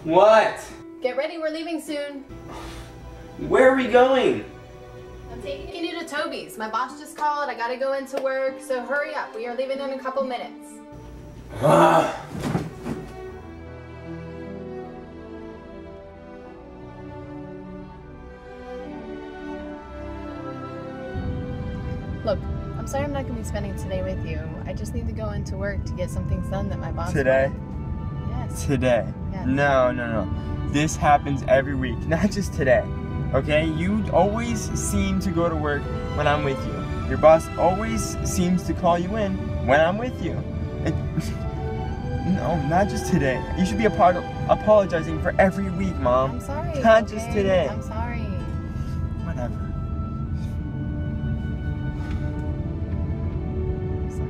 What? Get ready, we're leaving soon. Where are we going? I'm taking you to Toby's. My boss just called, I gotta go into work, so hurry up. We are leaving in a couple minutes. Look, I'm sorry I'm not gonna be spending today with you. I just need to go into work to get some things done that my boss Today? wanted. Yes. Today? Yes. No. This happens every week, not just today. Okay? You always seem to go to work when I'm with you. Your boss always seems to call you in when I'm with you. No, not just today. You should be apologizing for every week, Mom. I'm sorry. Not just today. I'm sorry. Whatever. I'm sorry.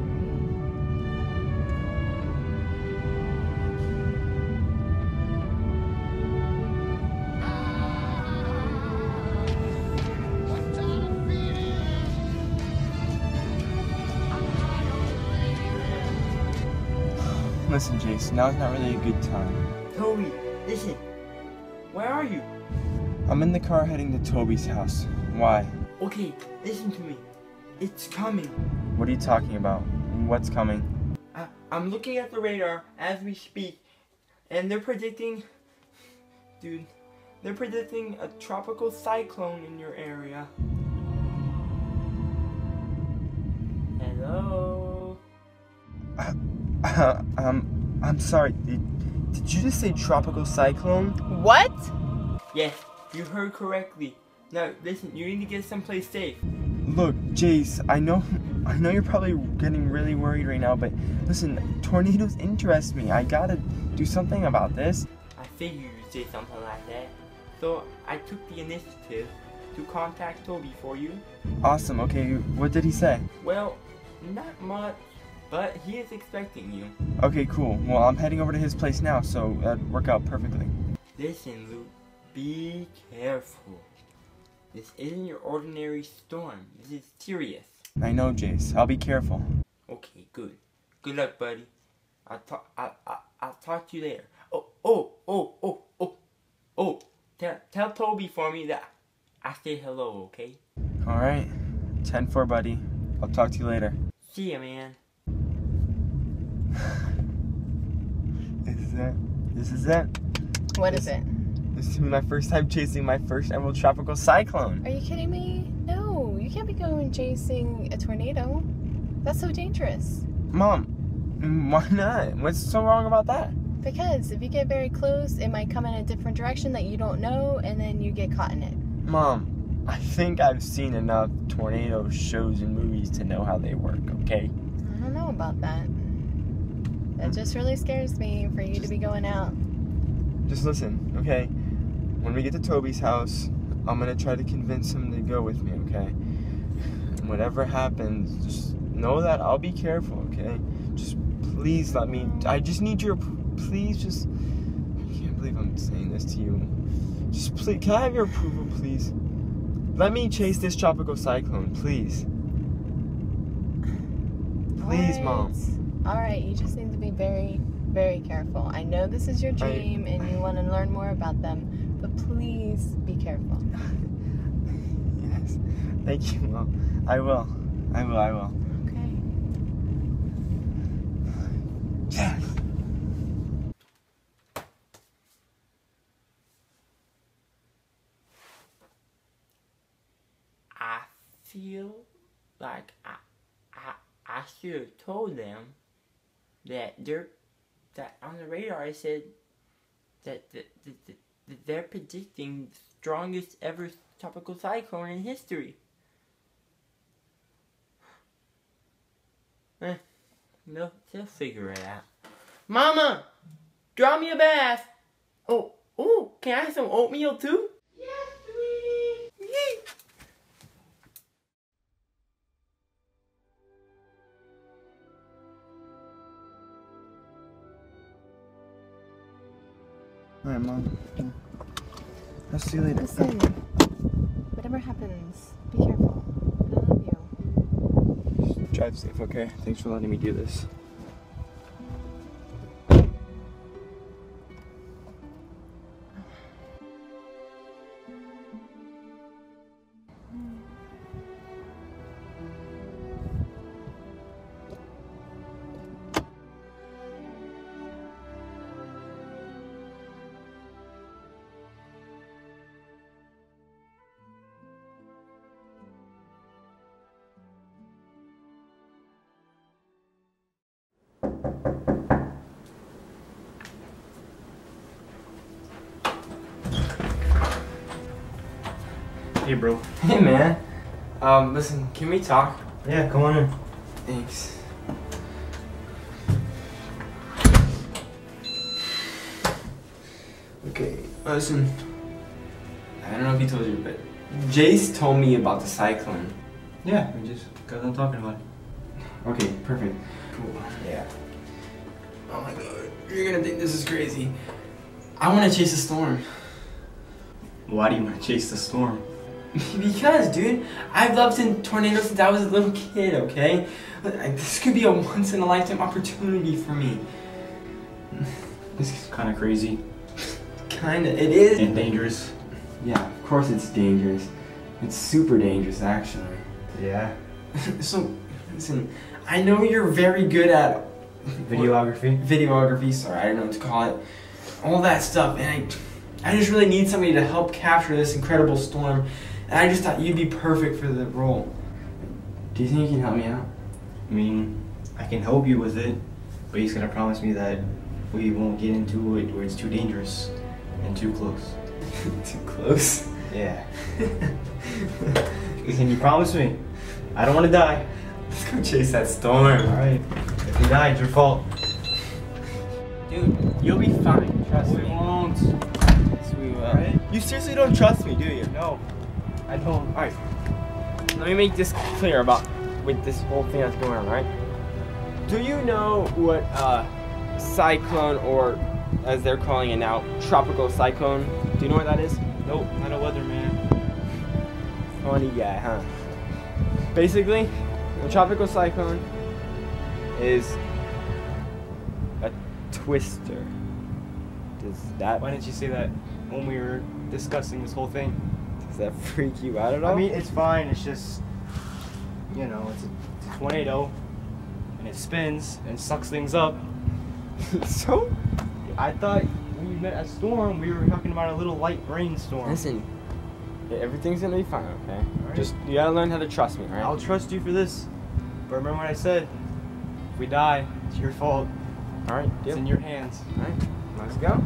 Listen, Jace, now's not really a good time. Toby, listen. Where are you? I'm in the car heading to Toby's house. Why? Okay, listen to me. It's coming. What are you talking about? What's coming? I'm looking at the radar as we speak, and they're predicting... Dude, they're predicting a tropical cyclone in your area. Hello? I'm sorry. Did you just say tropical cyclone? What? Yes, you heard correctly. Now, listen, you need to get someplace safe. Look, Jace, I know you're probably getting really worried right now, but listen, tornadoes interest me. I gotta do something about this. I figured you'd say something like that. So, I took the initiative to contact Toby for you. Awesome, okay, what did he say? Well, not much, but he is expecting you. Okay, cool. Well, I'm heading over to his place now, so that'd work out perfectly. Listen, Luke, be careful. This isn't your ordinary storm. This is serious. I know, Jace. I'll be careful. Okay, good. Good luck, buddy. I'll talk to you later. Tell Toby for me that I say hello, okay? Alright. 10-4, buddy. I'll talk to you later. See ya, man. This is it. What is it? This is my first time chasing my first ever tropical cyclone. Are you kidding me? No, you can't be going chasing a tornado. That's so dangerous. Mom, why not? What's so wrong about that? Because if you get very close, it might come in a different direction that you don't know, and then you get caught in it. Mom, I think I've seen enough tornado shows and movies to know how they work, okay? I don't know about that. That just really scares me for you to be going out. Just listen, okay? When we get to Toby's house, I'm gonna try to convince him to go with me, okay? And whatever happens, just know that I'll be careful, okay? Just please let me, I just need your, please just, I can't believe I'm saying this to you. Just please, can I have your approval, please? Let me chase this tropical cyclone, please. Please, Mom. Alright, you just need to be very, very careful. I know this is your dream and you want to learn more about them, but please be careful. Yes. Thank you, Mom. I will. Okay. Yes. I feel like I should have told them that on the radar it said that they're predicting the strongest ever tropical cyclone in history. No, they'll figure it out. Mama, draw me a bath. Oh, can I have some oatmeal too? Yes, sweetie. Yay. Alright, Mom. I'll see you later. Listen, whatever happens, be careful. I love you. Drive safe, okay? Thanks for letting me do this. Hey, bro. Hey, man. Listen, can we talk? Yeah, come on in. Thanks. Okay, listen. I don't know if he told you, but Jace told me about the cyclone. Yeah, we just got done talking about it. Okay, perfect. Cool. Yeah. Oh my god, you're gonna think this is crazy. I wanna chase a storm. Why do you want to chase the storm? Because, dude, I've loved tornadoes since I was a little kid, okay? This could be a once-in-a-lifetime opportunity for me. This is kind of crazy. Kinda, it is. And dangerous. Yeah, of course it's dangerous. It's super dangerous, actually. Yeah. So, listen, I know you're very good at Videography? Sorry, I don't know what to call it. All that stuff, and I just really need somebody to help capture this incredible storm, and I just thought you'd be perfect for the role. Do you think you can help me out? I mean, I can help you with it, but he's gonna promise me that we won't get into it where it's too dangerous and too close. Too close? Yeah. Can you promise me? I don't want to die. Let's go chase that storm. Alright. If you die, it's your fault. Dude, you'll be fine. Trust me. We won't. Yes, we will. Right? You seriously don't trust me, do you? No. I don't. Alright. Let me make this clear about with this whole thing that's going on, right? Do you know what cyclone, or as they're calling it now, tropical cyclone? Do you know what that is? Nope, not a weatherman. Funny guy, huh? Basically, a tropical cyclone is a twister. Does that Why didn't you say that when we were discussing this whole thing? does that freak you out at all? I mean, it's fine. It's just, you know, it's a tornado, and it spins and sucks things up. So I thought when you meant a storm, we were talking about a little light rainstorm. listen, everything's gonna be fine, okay? Alright. Just you gotta learn how to trust me, alright? I'll trust you for this. But remember what I said. If we die, it's your fault. Alright, It's in your hands. Alright, let's go.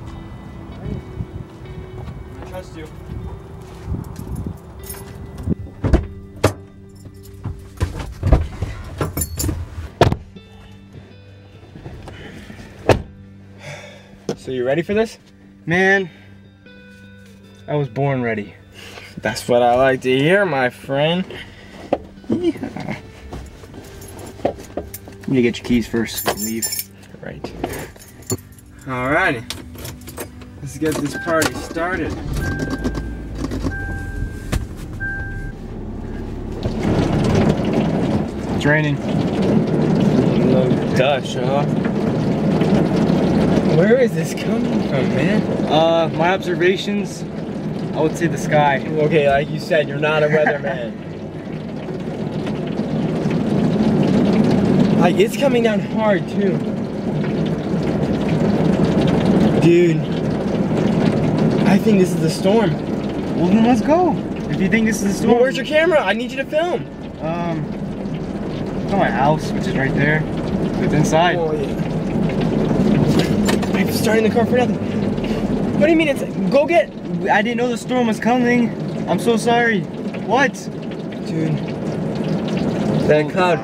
I trust you. So you ready for this? Man, I was born ready. That's what I like to hear, my friend. Yeah. I'm gonna get your keys first and leave. Right. Alrighty. Let's get this party started. It's raining. No Dutch, huh? Where is this coming from, man? My observations, I would say the sky. Okay, like you said, you're not a weatherman. Like, it's coming down hard, too. Dude, I think this is the storm. Well, then let's go. If you think this is the storm. Well, where's your camera? I need you to film. It's my house, which is right there. It's inside. Oh, yeah. I'm starting the car for nothing. What do you mean it's... Go get... I didn't know the storm was coming. I'm so sorry. What? Dude. That cloud.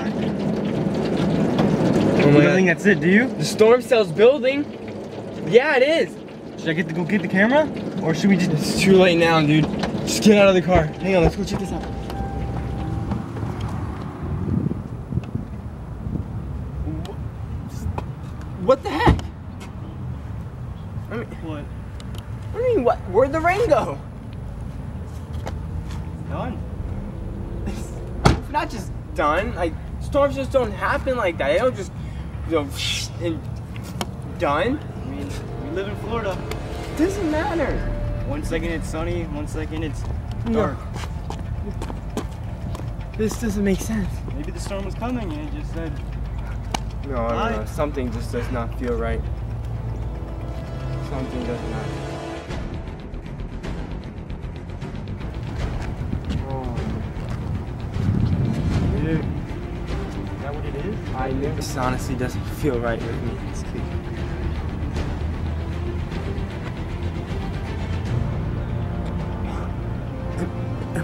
Oh You my don't think God. that's it, do you? The storm cell's building. Yeah, it is. Should I go get the camera? Or should we just... It's too late now, dude. Just get out of the car. Hang on, let's go check this out. What the heck? I mean, What? what do you mean, what? Where'd the rain go? Done. It's not just done. Like, storms just don't happen like that. They don't just, you know, and done. I mean, we live in Florida. It doesn't matter. 1 second it's sunny, 1 second it's No. dark. This doesn't make sense. Maybe the storm was coming and it just said, No, I don't know. Why? Something just does not feel right. Something does not. Oh. dude, is that what it is? I knew this honestly doesn't feel right with me.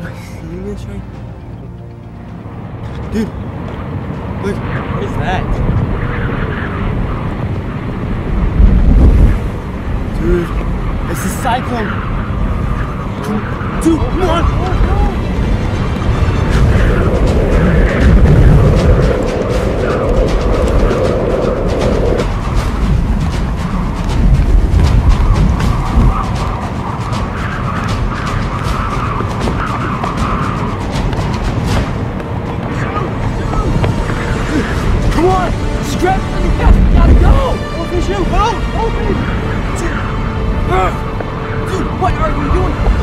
seeing this right? Dude, look. What is that? Dude, it's a cyclone. Dude, come on. Come on! Scrap! Gotta go! Open shoe! Go! Open! Dude, what are you doing?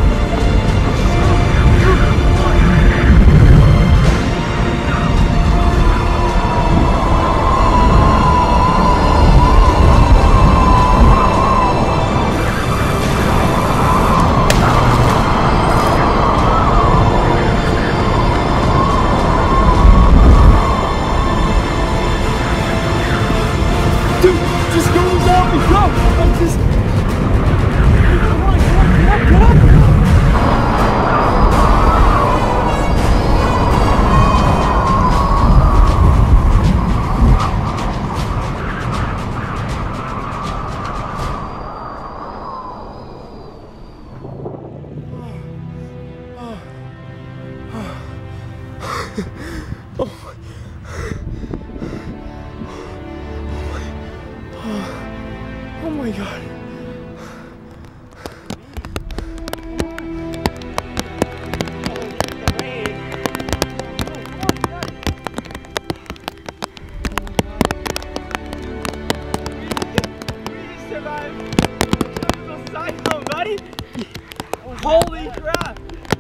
Dude, just go without me, go! I'm just... Come on, get up! Oh my god. Holy crap!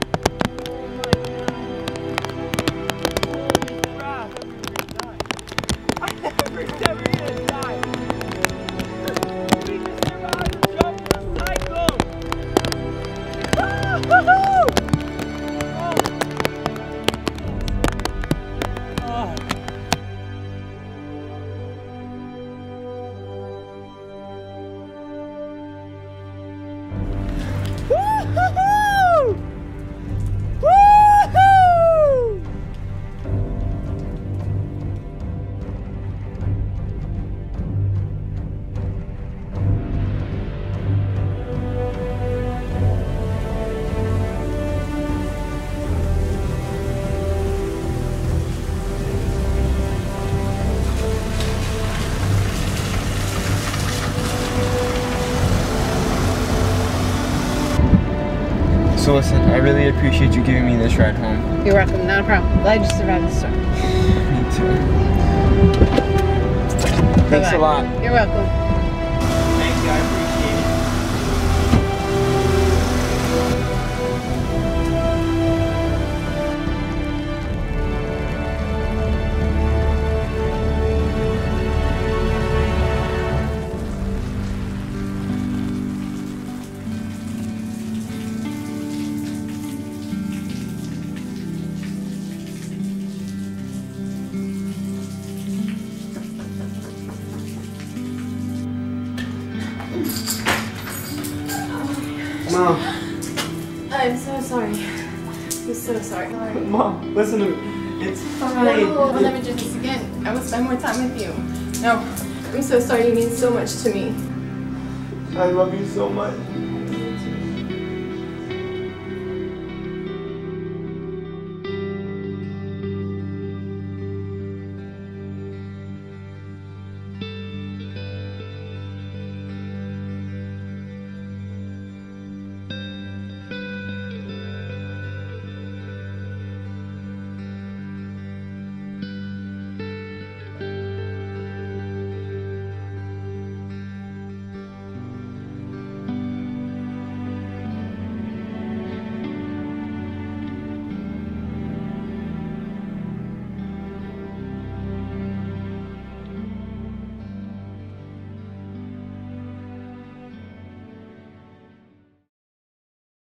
I never gonna die. We just survived the jump of the cyclone. Woo-hoo-hoo! Oh. Woo-hoo-hoo! Woo-hoo! So listen, I really appreciate you giving me this ride home. You're welcome, not a problem. Glad you survived the storm. Me too. Thanks Bye-bye. a lot. You're welcome. Thank you, I appreciate it. Mom, I'm so sorry. I'm so sorry. Mom, listen to me. It's fine. No, I'll never do this again. I will spend more time with you. No, I'm so sorry. You mean so much to me. I love you so much.